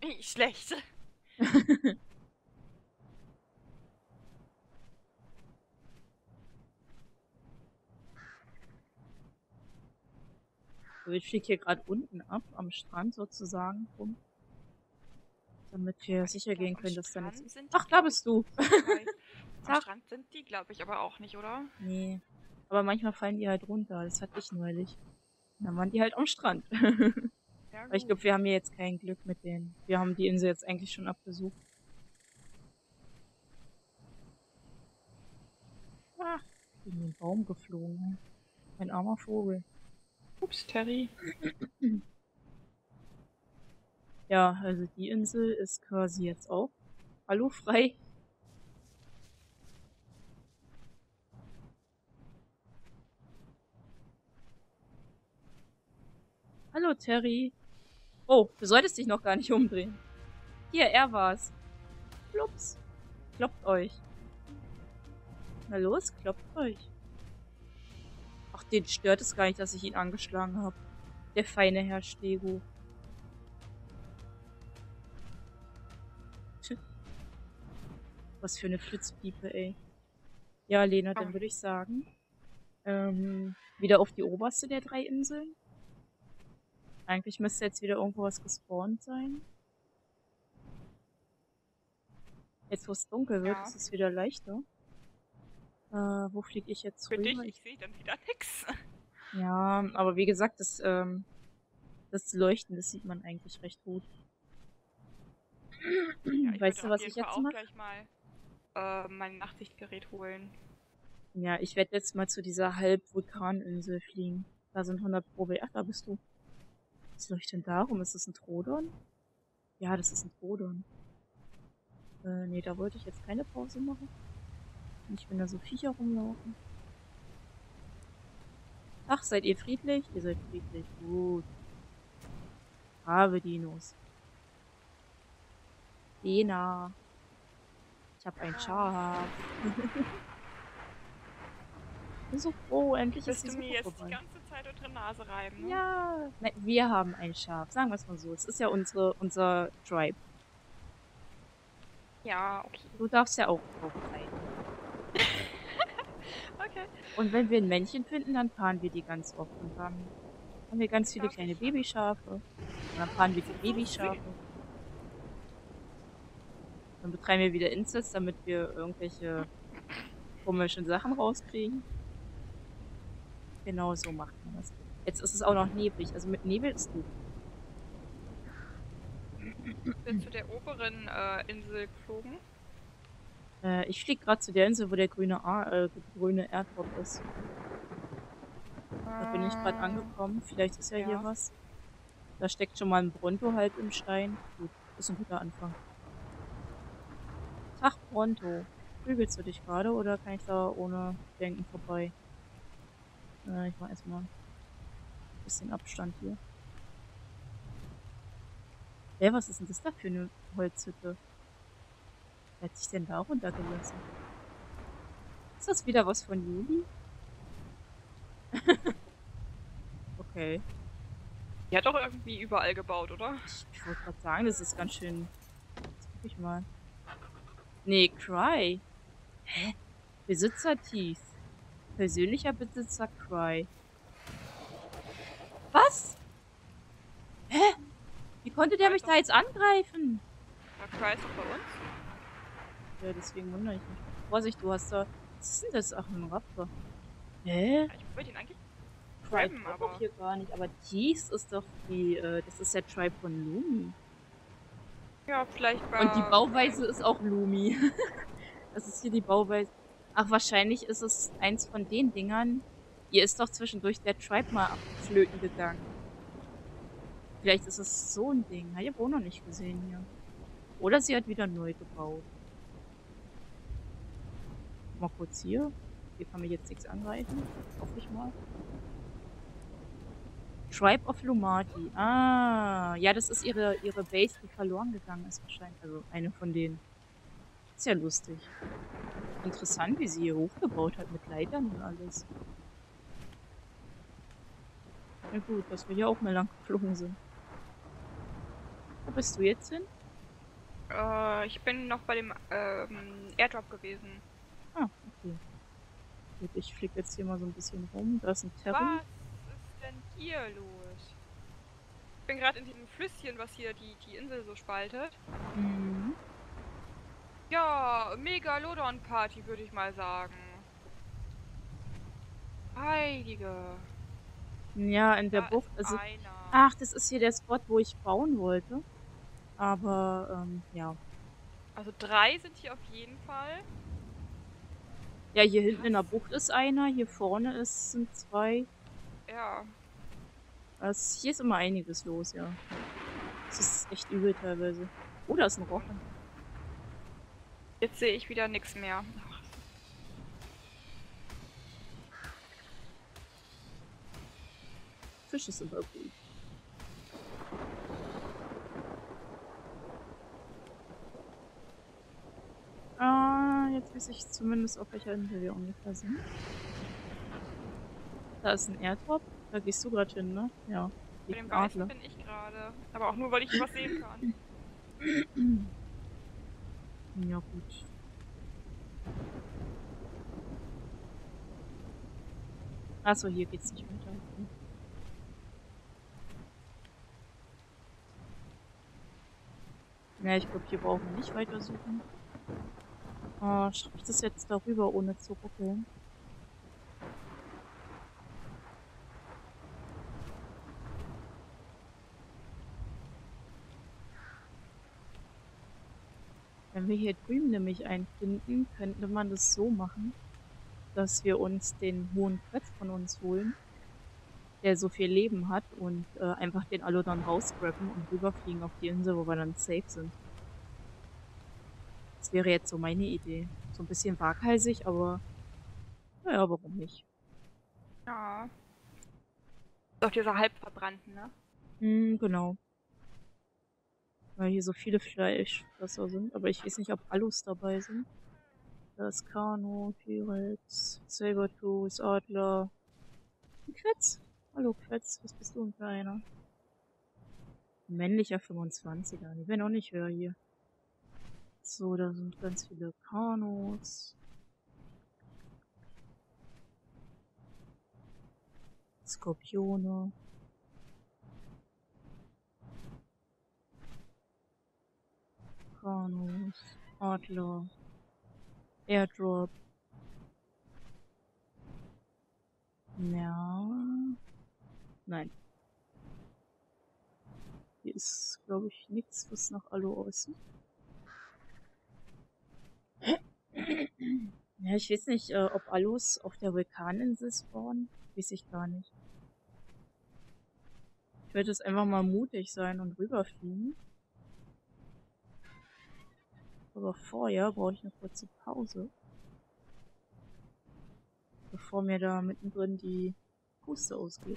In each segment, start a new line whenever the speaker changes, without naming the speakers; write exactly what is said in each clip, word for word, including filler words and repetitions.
Schlecht.
So, ich fliege hier gerade unten ab, am Strand sozusagen rum. Damit wir
Aber
sicher
ich glaub,
gehen
am
können, dass da nichts...
Strand sind die,
Ach, da
glaube ich,
bist du!
nicht so weit. Am
Tag!
Strand sind die, glaube ich, aber auch nicht, oder?
Nee. Aber manchmal fallen die halt runter. Das hatte ich neulich. Und dann waren die halt am Strand.
Ja,
Aber ich
gut.
glaube, wir haben hier jetzt kein Glück mit denen. Wir haben die Insel jetzt eigentlich schon abbesucht. Ah, gegen den Baum geflogen. Ein armer Vogel.
Ups, Terry.
Ja, also die Insel ist quasi jetzt auch alufrei. Hallo, Terry. Oh, du solltest dich noch gar nicht umdrehen. Hier, er war's. Plups. Kloppt euch. Na los, kloppt euch. Ach, den stört es gar nicht, dass ich ihn angeschlagen habe. Der feine Herr Stego. Was für eine Flitzpiepe, ey. Ja, Lena, dann würde ich sagen, ähm, wieder auf die oberste der drei Inseln. Eigentlich müsste jetzt wieder irgendwo was gespawnt sein. Jetzt, wo es dunkel wird,
Ja.
ist es wieder leichter. Äh, wo fliege ich jetzt
Für
rüber?
dich, ich sehe dann wieder nix.
Ja, aber wie gesagt, das, ähm, das Leuchten, das sieht man eigentlich recht gut.
Ja, ich
Weißt
würde
du,
auf
was
jeden
ich
Fall
jetzt
auch
mache?
gleich mal äh, mein Nachtsichtgerät holen.
Ja, ich werde jetzt mal zu dieser Halb-Vulkaninsel fliegen. Da sind hundert Probe. Ach, da bist du. Was leuchtet denn da rum? Ist das ein Trodon? Ja, das ist ein Trodon. Äh, nee, da wollte ich jetzt keine Pause machen. Nicht, wenn da so Viecher rumlaufen. Ach, seid ihr friedlich? Ihr seid friedlich. Gut. Brave Dinos. Lena. Ich hab ein Schaf. Ich bin so froh, endlich ist die
Willst du mir
Suche
jetzt
vorbei.
die ganze Zeit unter Nase reiben, ne?
Ja. Nein, wir haben ein Schaf. Sagen wir es mal so. Es ist ja unsere, unser Tribe.
Ja, okay.
Du darfst ja auch drauf reiten.
Okay.
Und wenn wir ein Männchen finden, dann paaren wir die ganz oft. Und dann haben wir ganz viele
Darf
kleine
ich?
Babyschafe. Und dann paaren wir die
sind so
Babyschafe. Dann betreiben wir wieder Inzest, damit wir irgendwelche komischen Sachen rauskriegen. Genau so macht man das. Jetzt ist es auch noch neblig. Also mit Nebel ist gut.
Bist zu der oberen äh, Insel geflogen?
Äh, ich fliege gerade zu der Insel, wo der grüne, A äh, grüne Airdrop ist. Da bin ich gerade angekommen. Vielleicht ist ja,
ja
hier was. Da steckt schon mal ein Bronto halb im Stein. Gut, ist ein guter Anfang. Tag, Bronto. Prügelst du dich gerade oder kann ich da ohne Denken vorbei? Äh, ich mach erstmal ein bisschen Abstand hier. Hä, was ist denn das da für eine Holzhütte? Wer hat sich denn da runtergelassen? Ist das wieder was von Juli? Okay.
Die hat doch irgendwie überall gebaut, oder?
Ich, ich wollte gerade sagen, das ist ganz schön... Jetzt guck ich mal. Nee, Cry. Hä? Besitzer Teeth. Persönlicher Besitzer Cry. Was? Hä? Wie konnte der mich da jetzt angreifen?
Ja, Cry ist doch bei uns.
Ja, deswegen wundere ich mich. Vorsicht, du hast da... Was ist denn das? Ach, ein Raptor. Hä?
Ja, ich wollte ihn eigentlich
Tribe
grabben,
aber
aber...
hier gar nicht. Aber dies ist doch die... Äh, das ist der Tribe von Lumi.
Ja, vielleicht bei...
Und die Bauweise ist auch Lumi. Das ist hier die Bauweise. Ach, wahrscheinlich ist es eins von den Dingern. Hier ist doch zwischendurch der Tribe mal flöten gegangen. Vielleicht ist es so ein Ding. Habe ich aber auch noch nicht gesehen hier. Oder sie hat wieder neu gebaut. Mal kurz hier. Hier kann mich jetzt nichts angreifen. Hoffe ich mal. Tribe of Lumati. Ah, ja, das ist ihre, ihre Base, die verloren gegangen ist wahrscheinlich. Also eine von denen. Ist ja lustig. Interessant, wie sie hier hochgebaut hat mit Leitern und alles. Ja gut, dass wir hier auch mal lang geflogen sind. Wo bist du jetzt hin?
Äh, ich bin noch bei dem ähm, Airdrop gewesen.
Ah, okay. Gut, ich fliege jetzt hier mal so ein bisschen rum. Da ist ein Terry.
Was ist denn hier los? Ich bin gerade in diesem Flüsschen, was hier die, die Insel so spaltet.
Mhm.
Ja, Megalodon-Party, würde ich mal sagen. Heilige.
Ja, in der
Da ist
Bucht. Also,
einer.
ach, das ist hier der Spot, wo ich bauen wollte. Aber, ähm, ja.
Also drei sind hier auf jeden Fall.
Ja, hier hinten in der
Krass.
Bucht ist einer. Hier vorne ist, sind zwei.
Ja.
Also, hier ist immer einiges los, ja. Das ist echt übel teilweise. Oh, da ist ein Rochen.
Jetzt sehe ich wieder nichts mehr. Ach,
Fisch ist immer gut. Ah, jetzt weiß ich zumindest, auf welcher Insel wir ungefähr sind. Da ist ein Airdrop. Da gehst du gerade hin, ne? Ja.
bei
Liegt
dem
ein
Weißen
Adler.
bin ich gerade. Aber auch nur, weil ich was sehen kann.
Ja, gut. Achso, hier geht's nicht weiter. Okay. Ja, ich glaube, hier brauchen wir nicht weiter suchen. Oh, schaffe ich das jetzt darüber, ohne zu ruckeln? Wenn wir hier drüben nämlich einen finden, könnte man das so machen, dass wir uns den hohen Quetz von uns holen, der so viel Leben hat, und äh, einfach den Alu dann rausgraben und rüberfliegen auf die Insel, wo wir dann safe sind. Das wäre jetzt so meine Idee. So ein bisschen waghalsig, aber naja, warum nicht?
Ja. Doch dieser halbverbrannten, ne?
Hm, genau. Weil hier so viele Fleischfresser sind, aber ich weiß nicht, ob Alus dabei sind. Da ist Kano, T-Rex, Sabertooth, Adler. Ein Quetz. Hallo Quetz, was bist du denn für einer? Männlicher fünfundzwanziger, die werden auch nicht höher hier. So, da sind ganz viele Kanos. Skorpione. Kanos. Adler. Airdrop. Ja. Nein. Hier ist, glaube ich, nichts, was nach Alu aussieht. Ja, ich weiß nicht, äh, ob Alus auf der Vulkaninsel spawnen. Weiß ich gar nicht. Ich werde jetzt einfach mal mutig sein und rüberfliegen. Aber vorher brauche ich eine kurze Pause. Bevor mir da mittendrin die Puste ausgeht.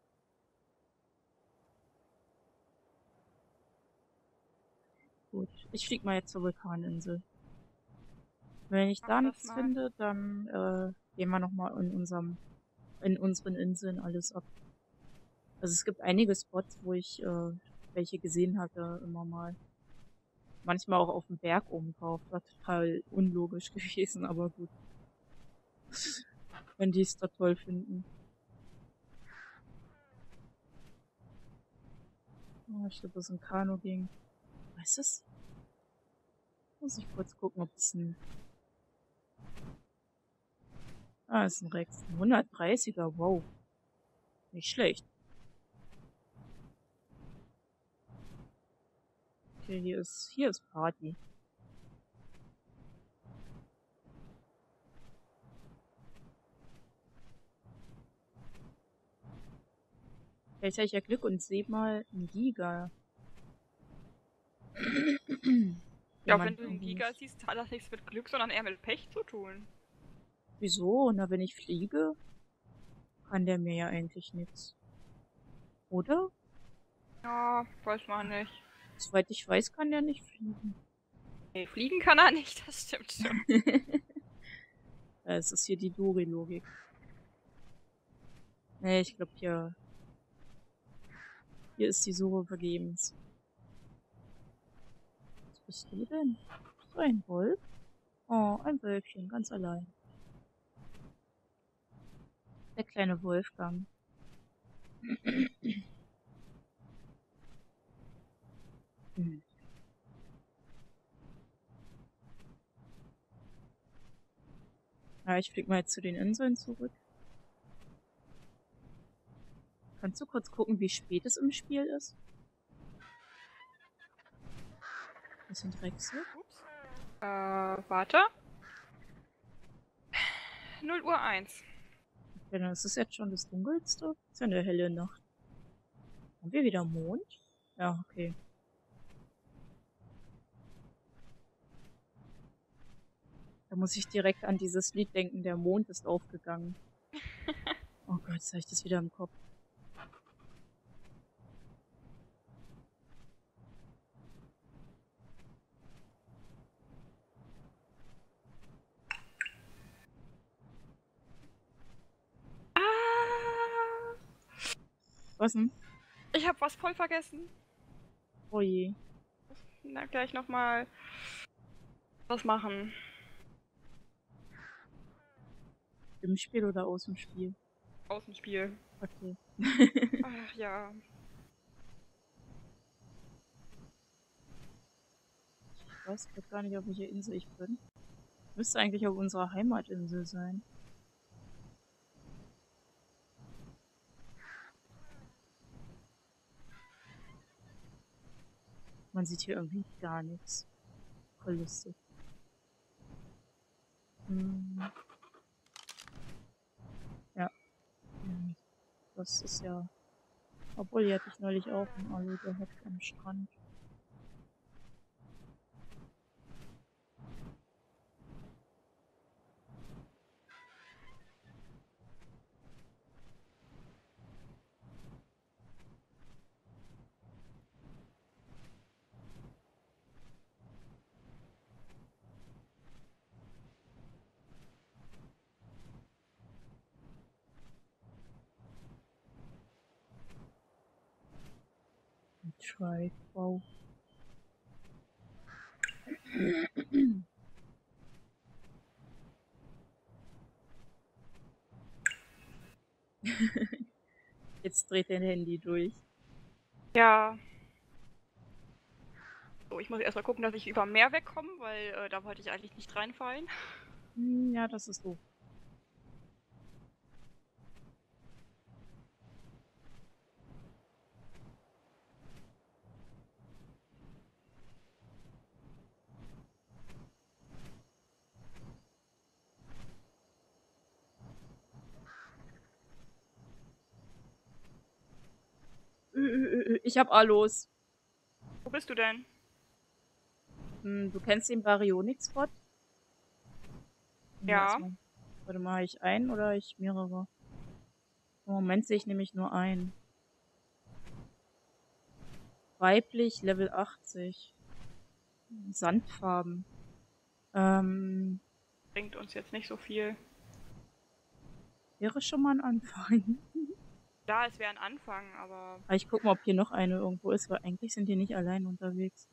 Gut, ich flieg mal jetzt zur Vulkaninsel. Wenn ich da
Mach das
nichts
mal.
finde, dann äh, gehen wir nochmal in unserem, in unseren Inseln alles ab. Also es gibt einige Spots, wo ich äh, welche gesehen hatte, immer mal. Manchmal auch auf dem Berg oben drauf. War total unlogisch gewesen, aber gut. Wenn die es da toll finden. Oh, ich glaube, das ist ein Kanu ging. Was ist das? Muss ich kurz gucken, ob es ein... Ah, ist ein Rex. Ein hundertdreißiger, wow. Nicht schlecht. Okay, hier ist, hier ist Party. Vielleicht habe ich ja Glück und sehe mal einen Giga.
Ja, wenn du den
irgendwie
Giga
nicht.
siehst, hat das nichts mit Glück, sondern eher mit Pech zu tun.
Wieso? Na, wenn ich fliege, kann der mir ja eigentlich nichts. Oder?
Ja, weiß man nicht.
Soweit ich weiß, kann der nicht fliegen.
Nee, fliegen kann er nicht, das stimmt schon.
Ja, es ist hier die Dori-Logik. Nee, ich glaube hier... Hier ist die Suche vergebens. bist du denn? Bist du ein Wolf? Oh, ein Wölfchen, ganz allein. Der kleine Wolfgang. Hm. Ja, ich flieg mal jetzt zu den Inseln zurück. Kannst du kurz gucken, wie spät es im Spiel ist? Bisschen Drechsel.
Ups. Äh, warte. null Uhr eins.
Okay, dann ist es jetzt schon das Dunkelste. Ist ja eine helle Nacht. Haben wir wieder Mond? Ja, okay. Da muss ich direkt an dieses Lied denken, der Mond ist aufgegangen. Oh Gott, jetzt habe ich das wieder im Kopf.
Ah,
Was denn?
ich habe was voll vergessen.
Oh je.
Na, gleich nochmal was machen.
Im Spiel oder aus dem Spiel?
Aus dem Spiel.
Okay.
Ach ja.
Ich weiß gerade gar nicht, auf welcher Insel ich bin. Müsste eigentlich auf unserer Heimatinsel sein. Man sieht hier irgendwie gar nichts. Voll lustig. Hm. Ja. Hm. Das ist ja... Obwohl, hier hatte ich neulich auch einen Alu gehabt am Strand. Try. Wow. Jetzt dreht dein Handy durch.
Ja. So, ich muss erstmal gucken, dass ich über Meer wegkomme, weil äh, da wollte ich eigentlich nicht reinfallen.
Hm, ja, das ist so. Ich hab Alus.
Wo bist du denn?
Hm, du kennst den Baryonyx-Bot?
Ja.
Warte mal, habe ich einen oder habe ich mehrere? Im Moment sehe ich nämlich nur einen. Weiblich, Level achtzig. Sandfarben. Ähm,
Bringt uns jetzt nicht so viel.
wäre schon mal ein Anfang.
Ja, es wäre ein Anfang, aber...
Aber ich guck mal, ob hier noch eine irgendwo ist, weil eigentlich sind die nicht allein unterwegs.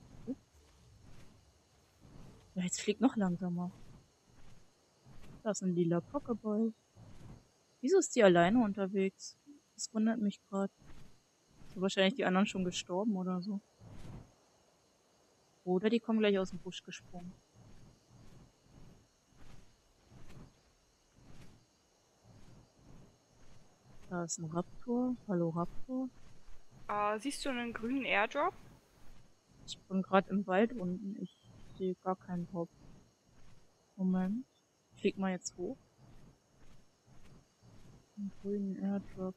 Ja, jetzt fliegt noch langsamer. Da ist ein lila Pokéball. Wieso ist die alleine unterwegs? Das wundert mich gerade. Sind wahrscheinlich die anderen schon gestorben oder so. Oder die kommen gleich aus dem Busch gesprungen. Da ist ein Raptor. Hallo Raptor.
Äh, siehst du einen grünen Airdrop?
Ich bin gerade im Wald unten. Ich sehe gar keinen Drop. Moment. Ich flieg mal jetzt hoch. Einen grünen Airdrop.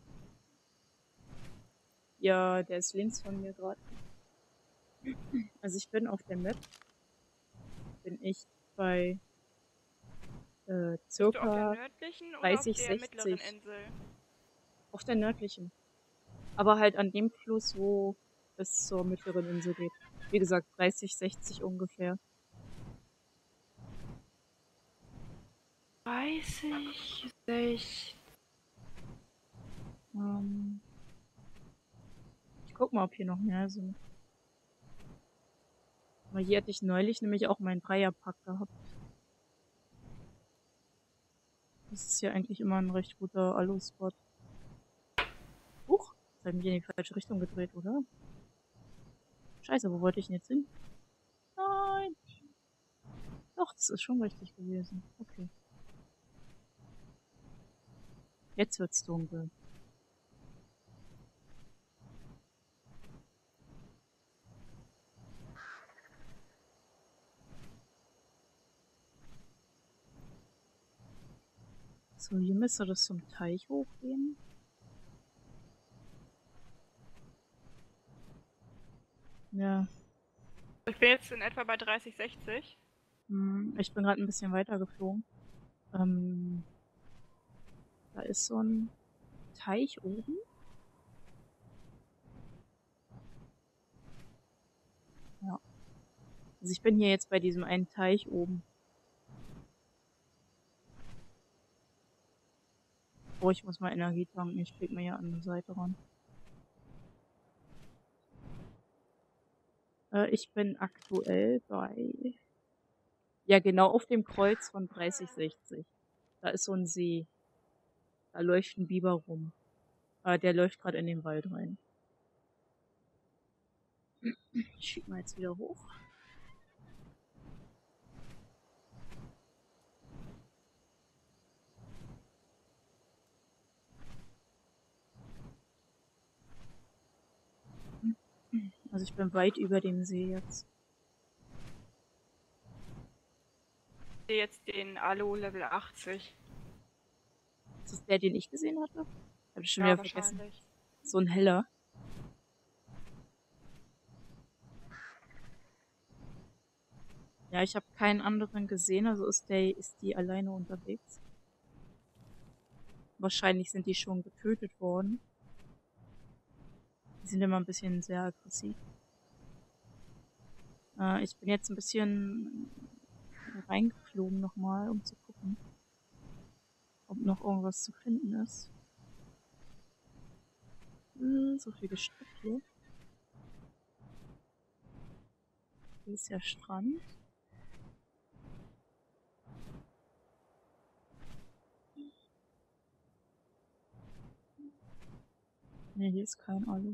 Ja, der ist links von mir gerade. Also ich bin auf der Map. Bin ich bei äh,
Bist du auf
circa
der nördlichen oder
dreißig,
auf der mittleren
sechzig.
Insel?
Auf der nördlichen. Aber halt an dem Fluss, wo es zur mittleren Insel geht. Wie gesagt, dreißig, sechzig ungefähr.
dreißig, sechzig.
Ähm, ich guck mal, ob hier noch mehr sind. Weil hier hatte ich neulich nämlich auch meinen Dreierpack gehabt. Das ist ja eigentlich immer ein recht guter Alu-Spot. Huch, das hat mich in die falsche Richtung gedreht, oder? Scheiße, wo wollte ich denn jetzt hin? Nein! Doch, das ist schon richtig gewesen. Okay. Jetzt wird's dunkel. So, hier müsste das zum Teich hochgehen. Ja.
Ich bin jetzt in etwa bei dreißig, sechzig.
Hm, ich bin gerade ein bisschen weiter geflogen. Ähm, da ist so ein Teich oben. Ja. Also ich bin hier jetzt bei diesem einen Teich oben. Oh, ich muss mal Energie tanken. Ich flieg mir hier an der Seite ran. Äh, ich bin aktuell bei... Ja, genau auf dem Kreuz von dreißig, sechzig. Da ist so ein See. Da läuft ein Biber rum. Äh, der läuft gerade in den Wald rein. Ich schieb mal jetzt wieder hoch. Also ich bin weit über dem See jetzt.
Ich sehe jetzt den Alu Level achtzig.
Ist das der, den ich gesehen hatte? Hab ich schon
Ja,
wieder vergessen.
wahrscheinlich.
So ein heller. Ja, ich habe keinen anderen gesehen, also ist der, ist die alleine unterwegs. Wahrscheinlich sind die schon getötet worden. Die sind immer ein bisschen sehr aggressiv. Äh, ich bin jetzt ein bisschen reingeflogen nochmal, um zu gucken, ob noch irgendwas zu finden ist. Hm, so viel Gestrüpp hier. Hier ist ja Strand. Ne, hier ist kein Alu.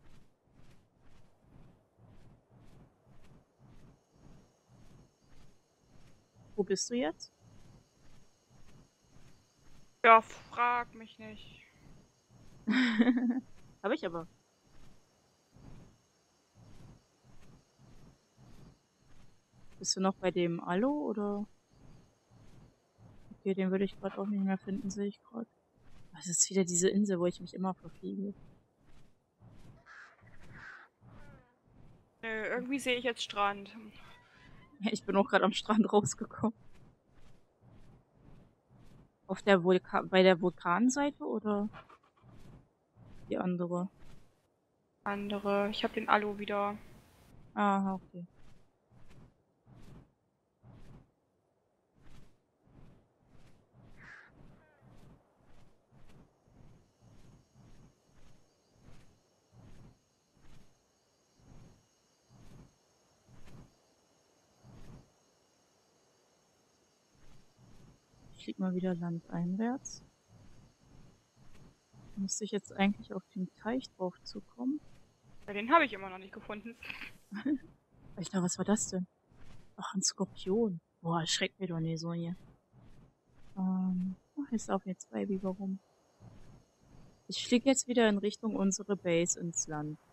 Wo bist du jetzt?
Ja, frag mich nicht.
Hab ich aber. Bist du noch bei dem Alu oder? Okay, den würde ich gerade auch nicht mehr finden, sehe ich gerade. Das ist wieder diese Insel, wo ich mich immer verfliege.
Nö, irgendwie sehe ich jetzt Strand.
Ja, ich bin auch gerade am Strand rausgekommen. Auf der Vulkan, bei der Vulkanseite oder die andere?
Andere. Ich habe den Alu wieder.
Ah, okay. Ich flieg mal wieder landeinwärts. Müsste ich jetzt eigentlich auf den Teich drauf zukommen?
Ja, den habe ich immer noch nicht gefunden.
Alter, was war das denn? Ach, ein Skorpion. Boah, erschreckt mir doch nicht so hier. Ähm, ach, jetzt laufen jetzt zwei Biber rum. Ich fliege jetzt wieder in Richtung unsere Base ins Land.